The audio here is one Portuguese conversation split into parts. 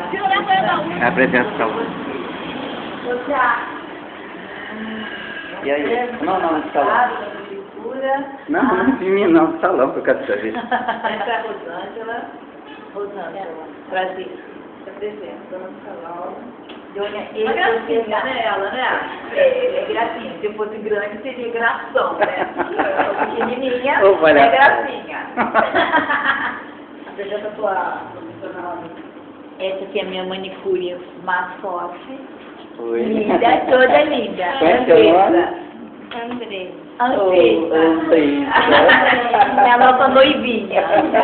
É a apresentação. E aí? Não é o nome do salão. Não, não é de mim não, do salão que eu quero saber. Essa é a Rosângela. Rosângela, prazer. Se apresenta no salão. Uma gracinha, né, ela, né? É gracinha. Se fosse grande, seria gração, né? Pequenininha, é gracinha. Apresenta a tua profissional. Essa aqui é a minha manicure mascote. Oi. Linda, toda linda. Como é que é o nome? Andressa. É a nossa noivinha.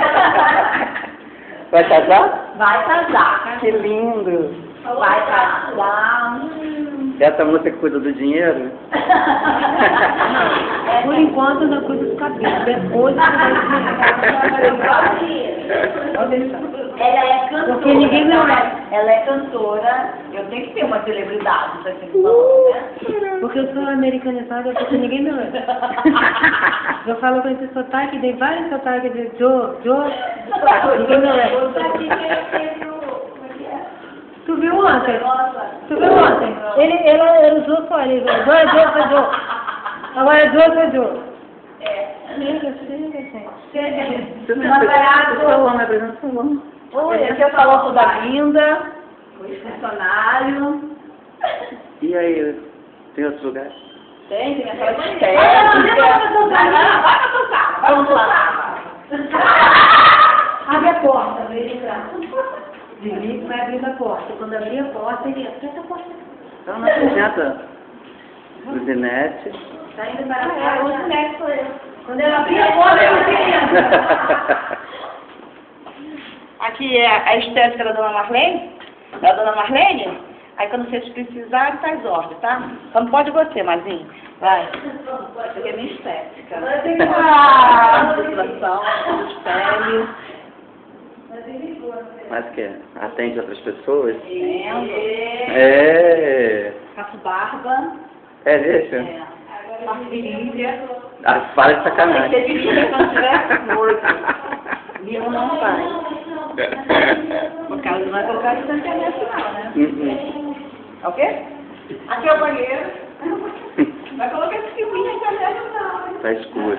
Vai casar? Vai casar. Que lindo. Vai casar. Essa moça que cuida do dinheiro? Por enquanto eu não cuido dos cabelos. Depois Ela é cantora. Porque ninguém não é. Ela é cantora. Eu tenho que ter uma celebridade pra ser falando, né? Porque eu sou americanizada, porque ninguém me lembra. Eu falo com esse sotaque, dei vários sotaques de Joe, ninguém me lembra. Tu viu ontem? Ele usou só, ele usou, Joe. Agora é Joe. Chega. Salão, me apresenta o salão. Esse é o salão toda linda. Os funcionários. E aí, tem outros lugares? Tem a sala de estética. Vamos lá. Abre a porta, veja entrar. Felipe vai abrir a porta. Quando abrir a porta, ele aperta a porta. Então, não apresenta. Luzinete. Tá indo para cá. O Luzinete sou eu. Quando eu abrir a porta, eu tenho. Aqui é a estética da Dona Marlene. Aí quando vocês precisarem, faz ordem, tá? Só não pode você, Mazinho. Vai. Isso aqui é minha estética. Circulação, espelho. Mas que atende outras pessoas? Entendo. É. Faço barba. É, deixa. Faço virilha. Ah, para de Tem sacanagem. que ter virilha quando tiver noivo. Viu não faz. Porque ela não vai colocar isso na internet não, né? É o quê? Aqui é o banheiro. Vai colocar esse filminho na internet não. Tá escuro.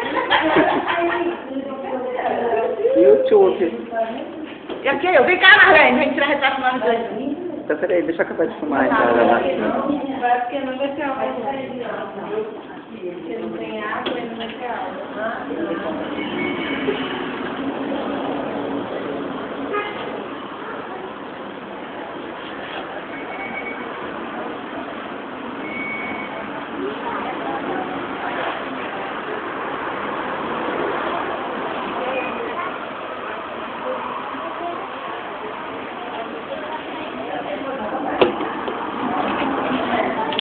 YouTube. E aqui, eu vem cá, Marlene, vem tirar retrato nós dois. Então, peraí, deixa eu acabar de fumar então. Vai porque não vai ter água. Porque não tem água e não vai ter água.